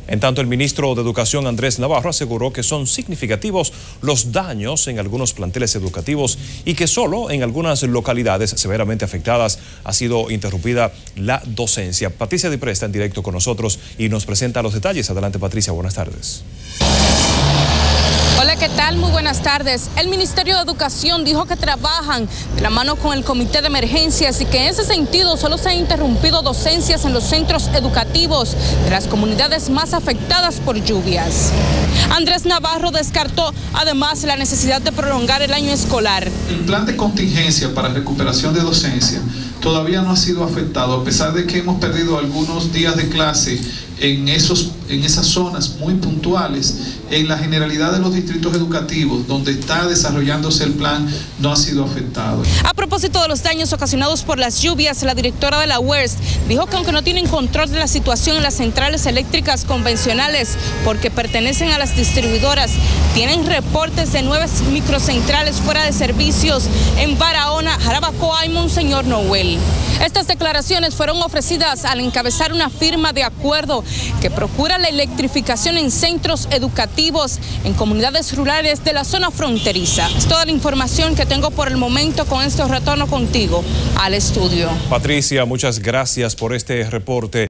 En tanto, el ministro de Educación, Andrés Navarro, aseguró que son significativos los daños en algunos planteles educativos y que solo en algunas localidades severamente afectadas ha sido interrumpida la docencia. Patricia Dipré está en directo con nosotros y nos presenta los detalles. Adelante, Patricia, buenas tardes. Hola, ¿qué tal? Muy buenas tardes. El Ministerio de Educación dijo que trabajan de la mano con el Comité de Emergencias y que en ese sentido solo se han interrumpido docencias en los centros educativos de las comunidades más afectadas por lluvias. Andrés Navarro descartó además la necesidad de prolongar el año escolar. El plan de contingencia para recuperación de docencia todavía no ha sido afectado, a pesar de que hemos perdido algunos días de clase en esas zonas muy puntuales. En la generalidad de los distritos educativos donde está desarrollándose el plan no ha sido afectado. A propósito de los daños ocasionados por las lluvias, la directora de la UERS dijo que aunque no tienen control de la situación en las centrales eléctricas convencionales porque pertenecen a las distribuidoras, tienen reportes de 9 microcentrales fuera de servicios en Barahona, Jarabacoa y Monseñor Noel. Estas declaraciones fueron ofrecidas al encabezar una firma de acuerdo que procura la electrificación en centros educativos en comunidades rurales de la zona fronteriza. Es toda la información que tengo por el momento. Con esto retorno contigo al estudio. Patricia, muchas gracias por este reporte.